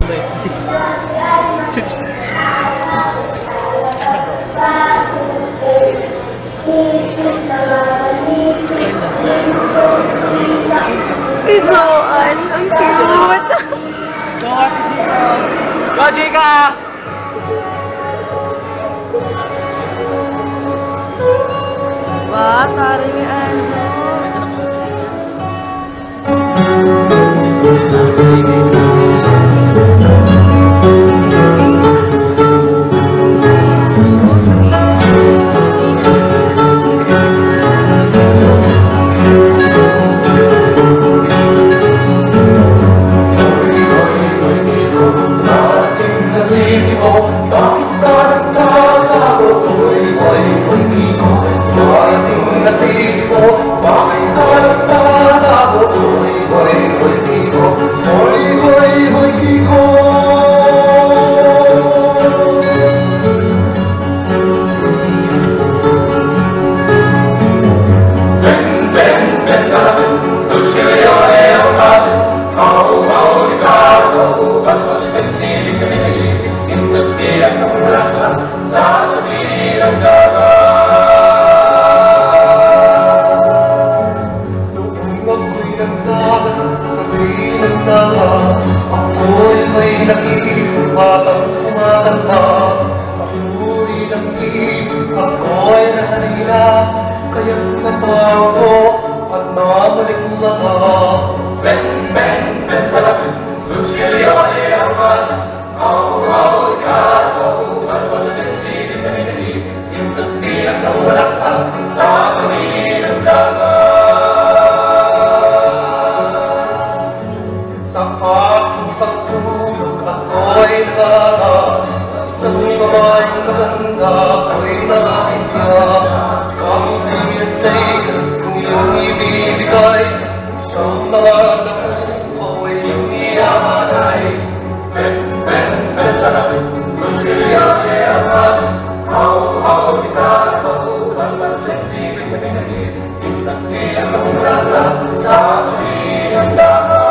Si Joanne, ang cute! Go, Jika! Ba, taray ni Anjo. Ako'y may nakikipatang kumakanta sa huli ng ibig. Ako'y nahalila, kaya't natawa at nabalik mata. Ben, ben, ben sa lapit, Lucilio ay amas. Ikaw, at patuloy silip na minalip, yung tagpilang na walaktas sa kami ng dagat. Sa aking pagtulog ako'y nagana, isang babaeng maganda ako'y nakakita. Kamiti't naigan kung iyong ibibigay, isang mga naku ay iyong iyamanay. Ben, ben, ben sa lapit, Lucilio ay amas. Haw, kita ako, at masensibil na pinagin, yung tagpilang na walaktas sa kami ng dagat.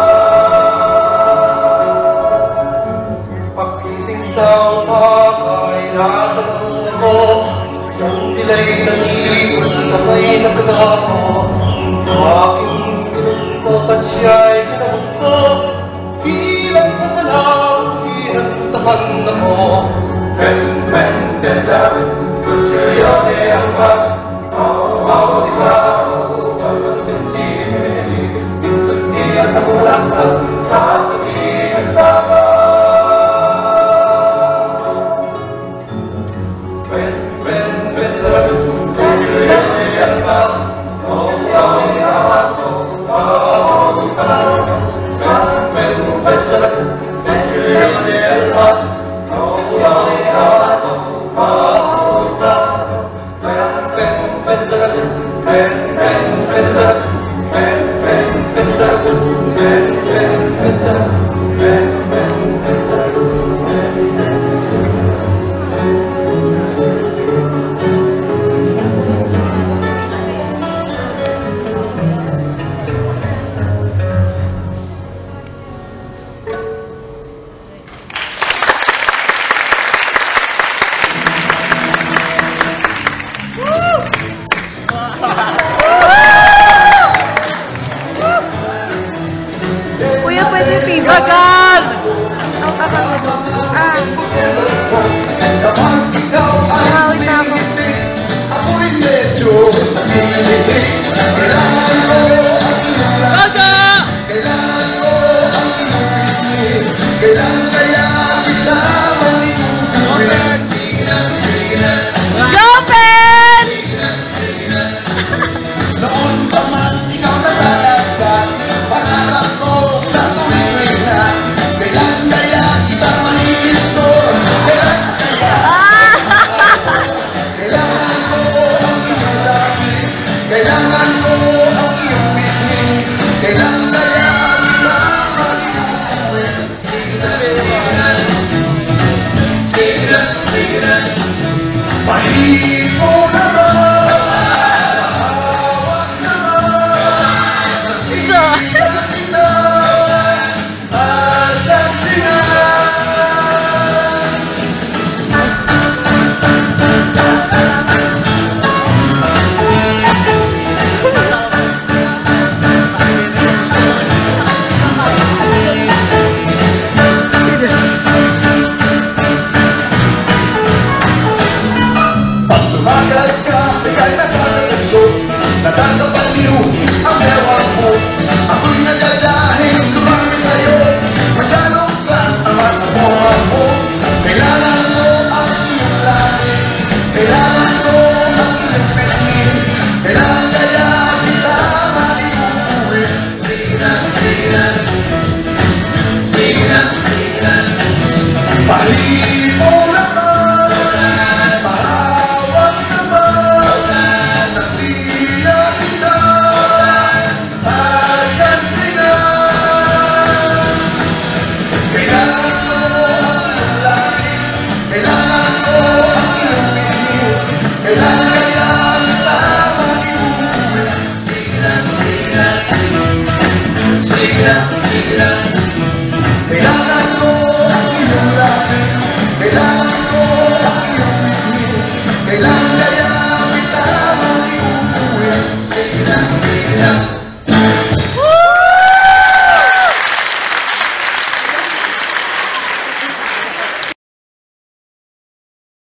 Pagkising sa umakay, natanong ako, isang bilay ng ibon sa may nagkagamo. Aking pinagpapat siya'y ginamot ko, bilang masalang, hinantahan ako. Ben, ben, ben sa akin, Lucilio de Amas.